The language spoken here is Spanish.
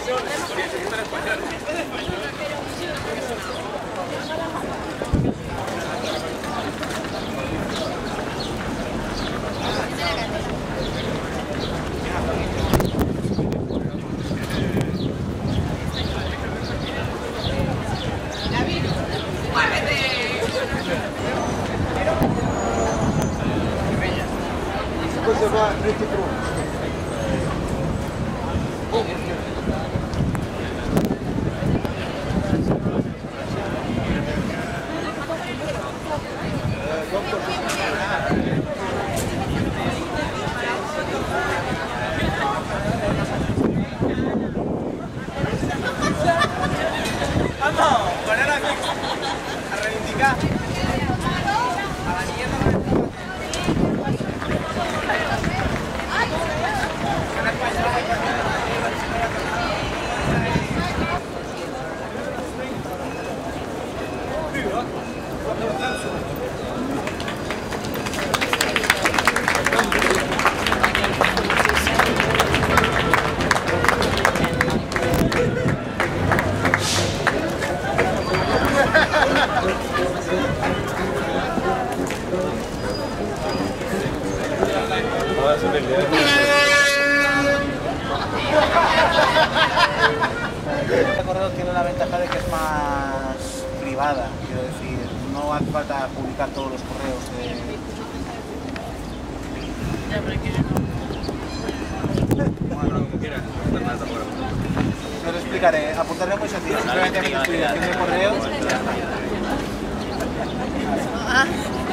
Coisa vai preto e pronto. Vamos, poner aquí a reivindicar. A la niña Este correo tiene la ventaja de que es más privada, quiero decir, no hace falta publicar todos los correos. Bueno, como quieras, Yo les explicaré, apuntarme muy sencillo, simplemente a mi dirección de correo.